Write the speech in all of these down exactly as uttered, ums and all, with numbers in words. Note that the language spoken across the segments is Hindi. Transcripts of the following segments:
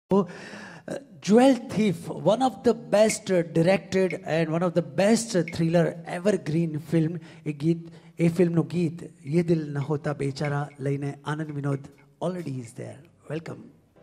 Jewel Thief, one of the best directed and one of the best thriller evergreen film. એ ગીત એ ફિલ્મનું ગીત ये दिल न होता बेचारा લઈને આનંદ Vinod already is there. Welcome.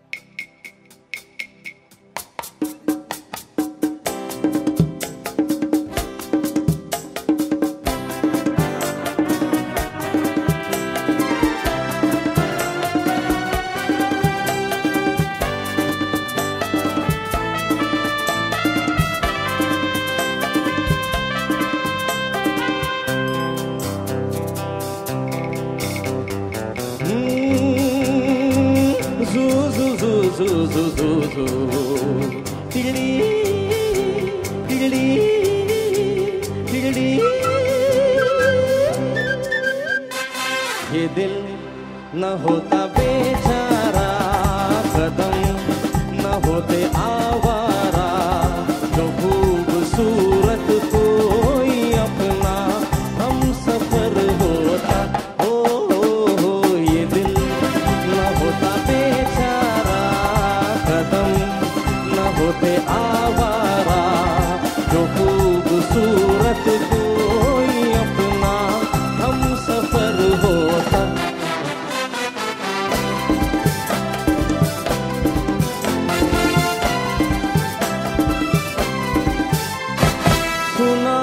ये दिल न होता बेचारा, कदम न होते आवारा, जो खूबसूरत कोई अपना हम सफर होता। ओ, ओ, ओ ये दिल न होता बेचारा, कदम न होते आवारा, जो खूबसूरत कोई अपना हम सफर होता। सुना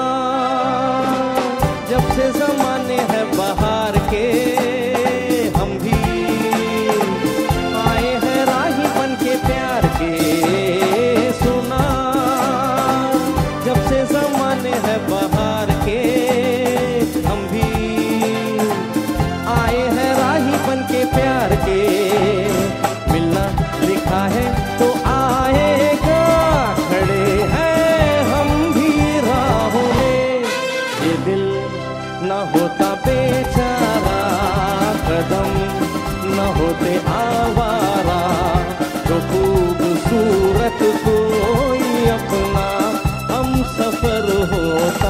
जब से जमाने हैं बाहर के, हम भी आए हैं राही बन के प्यार के। सुना जब से जमाने हैं बाहर के, हम भी आए हैं राही बन के प्यार के। मिलना लिखा है तो आएगा, खड़े हैं हम भी राहों में। ये दिल न होता बेचारा, कदम न होते आवारा, जो खूबसूरत कोई अपना हम सफर होता।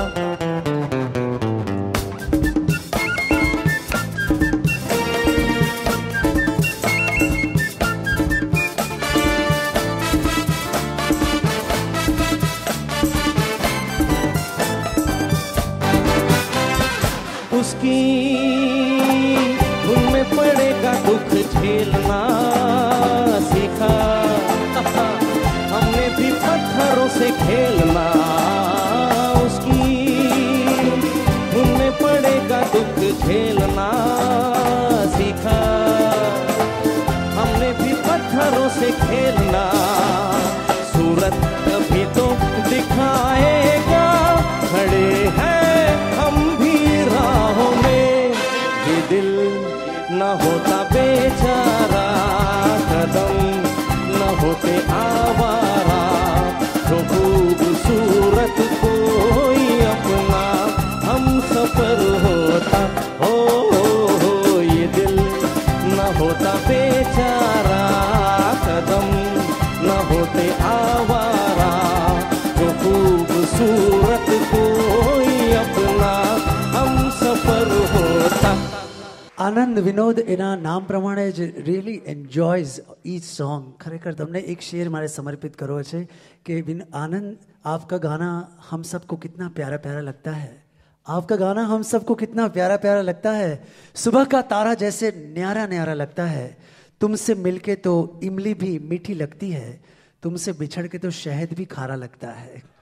उसकी धुन में पड़ेगा दुख झेलना सीखा, हमने भी पत्थरों से खेलना। उसकी धुन में पड़ेगा दुख झेलना सीखा, हमने भी पत्थरों से खेलना। सूरत कभी तो दिखाएगा, खड़े हैं हम भी राहों में। ये दिल न होता बेचारा, कदम न होते आवारा, जो खूबसूरत कोई अपना हम सफर होता। हो, हो, हो ये दिल न होता बेचारा, कदम न होते आवारा, जो खूबसूरत कोई अपना हम सफर होता। આનંદ વિનોદ એના નામ પ્રમાણે જ રિયલી એન્જોયઝ ઈચ સોંગ. ખરેખર તમને એક શેર મારે સમર્પિત કરવો છે કે વિન आनंद, आपका गाना हम सबको कितना प्यारा प्यारा लगता है। आपका गाना हम सबको कितना प्यारा प्यारा लगता है। सुबह का तारा जैसे न्यारा न्यारा लगता है। तुमसे मिलके तो इमली भी मीठी लगती है, तुमसे बिछड़ के तो शहद भी खारा लगता है।